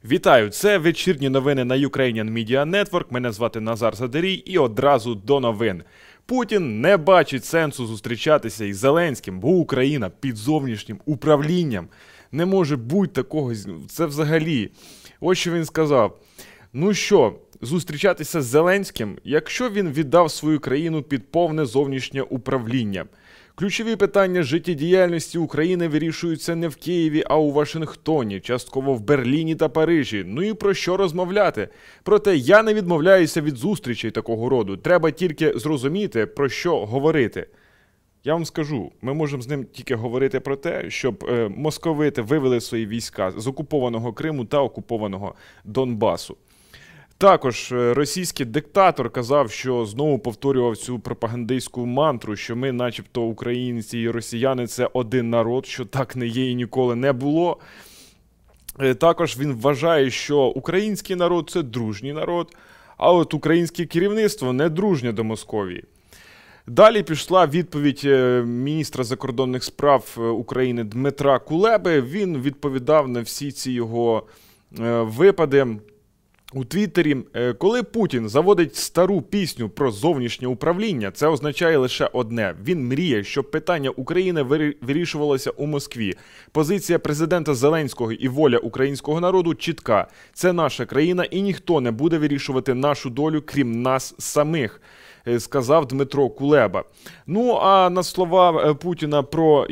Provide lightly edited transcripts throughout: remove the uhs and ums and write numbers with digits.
Вітаю! Це вечірні новини на Ukrainian Media Network. Мене звати Назар Задарій і одразу до новин. Путін не бачить сенсу зустрічатися із Зеленським, бо Україна під зовнішнім управлінням. Не може бути такого. Це взагалі. Ось що він сказав. Ну що, зустрічатися з Зеленським, якщо він віддав свою країну під повне зовнішнє управління? Ключові питання життєдіяльності України вирішуються не в Києві, а у Вашингтоні, частково в Берліні та Парижі. Ну і про що розмовляти? Проте я не відмовляюся від зустрічей такого роду. Треба тільки зрозуміти, про що говорити. Я вам скажу, ми можемо з ним тільки говорити про те, щоб московити вивели свої війська з окупованого Криму та окупованого Донбасу. Також російський диктатор казав, що знову повторював цю пропагандистську мантру, що ми начебто українці і росіяни – це один народ, що так не є і ніколи не було. Також він вважає, що український народ – це дружній народ, а от українське керівництво не дружнє до Московії. Далі пішла відповідь міністра закордонних справ України Дмитра Кулеби. Він відповідав на всі ці його випади у Твіттері. Коли Путін заводить стару пісню про зовнішнє управління, це означає лише одне. Він мріє, щоб питання України вирішувалося у Москві. Позиція президента Зеленського і воля українського народу чітка. Це наша країна і ніхто не буде вирішувати нашу долю, крім нас самих, сказав Дмитро Кулеба. Ну, а на слова Путіна про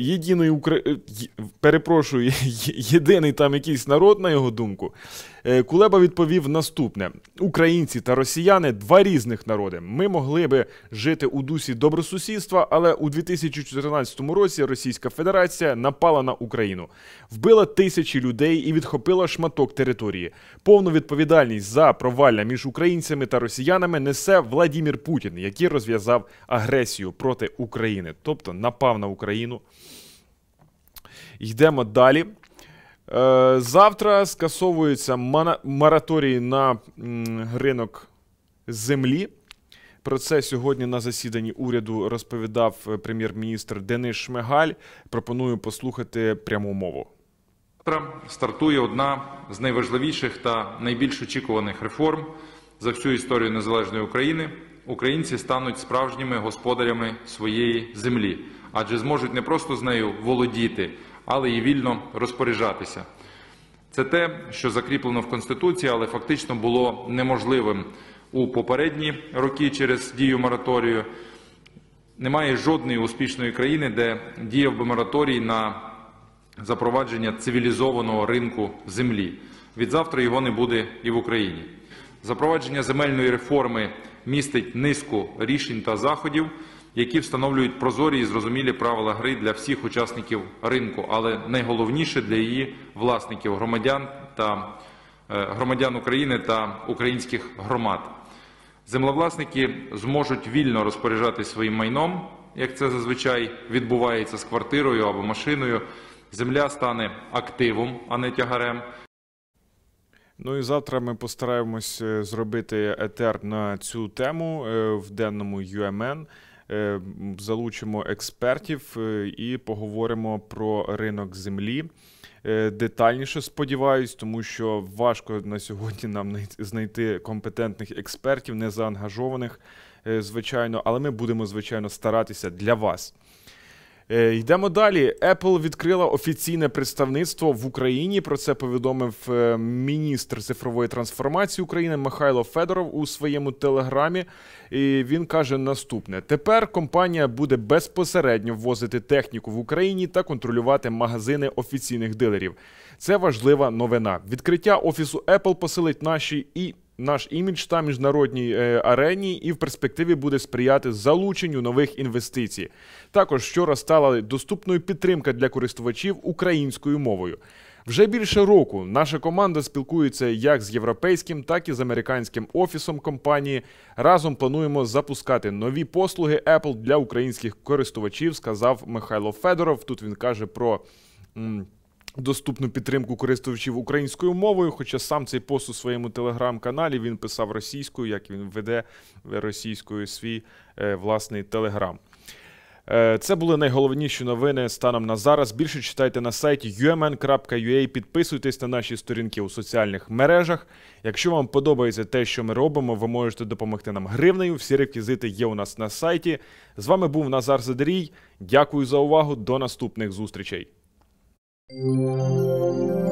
єдиний там якийсь народ, на його думку, Кулеба відповів наступне. Українці та росіяни – два різних народи. Ми могли би жити у дусі добросусідства, але у 2014 році Російська Федерація напала на Україну. Вбила тисячі людей і відхопила шматок території. Повну відповідальність за провалля між українцями та росіянами несе Владимир Путін, який розв'язав агресію проти України. Тобто напав на Україну. Йдемо далі. Завтра скасовується мораторій на ринок землі. Про це сьогодні на засіданні уряду розповідав прем'єр-міністр Денис Шмигаль. Пропоную послухати пряму мову. Завтра стартує одна з найважливіших та найбільш очікуваних реформ за всю історію незалежної України. Українці стануть справжніми господарями своєї землі, адже зможуть не просто з нею володіти, але й вільно розпоряджатися. Це те, що закріплено в Конституції, але фактично було неможливим у попередні роки через дію мораторію. Немає жодної успішної країни, де діяв би мораторій на запровадження цивілізованого ринку землі. Відзавтра його не буде і в Україні. Запровадження земельної реформи містить низку рішень та заходів, які встановлюють прозорі і зрозумілі правила гри для всіх учасників ринку, але найголовніше для її власників, громадян України та українських громад. Землевласники зможуть вільно розпоряджатися своїм майном, як це зазвичай відбувається з квартирою або машиною. Земля стане активом, а не тягарем. Ну і завтра ми постараємось зробити етер на цю тему в денному UMN. Залучимо експертів і поговоримо про ринок землі. Детальніше, сподіваюсь, тому що важко на сьогодні нам знайти компетентних експертів, незаангажованих, звичайно, але ми будемо, звичайно, старатися для вас. Йдемо далі. Apple відкрила офіційне представництво в Україні. Про це повідомив міністр цифрової трансформації України Михайло Федоров у своєму телеграмі. І він каже наступне. Тепер компанія буде безпосередньо ввозити техніку в Україні та контролювати магазини офіційних дилерів. Це важлива новина. Відкриття офісу Apple посилить наш імідж та міжнародній арені і в перспективі буде сприяти залученню нових інвестицій. Також вчора стала доступною підтримка для користувачів українською мовою. Вже більше року наша команда спілкується як з європейським, так і з американським офісом компанії. Разом плануємо запускати нові послуги Apple для українських користувачів, сказав Михайло Федоров. Тут він каже про доступну підтримку користувачів українською мовою, хоча сам цей пост у своєму телеграм-каналі він писав російською, як він веде російською свій власний телеграм. Це були найголовніші новини станом на зараз. Більше читайте на сайті umn.ua, підписуйтесь на наші сторінки у соціальних мережах. Якщо вам подобається те, що ми робимо, ви можете допомогти нам гривнею. Всі реквізити є у нас на сайті. З вами був Назар Задерій. Дякую за увагу. До наступних зустрічей.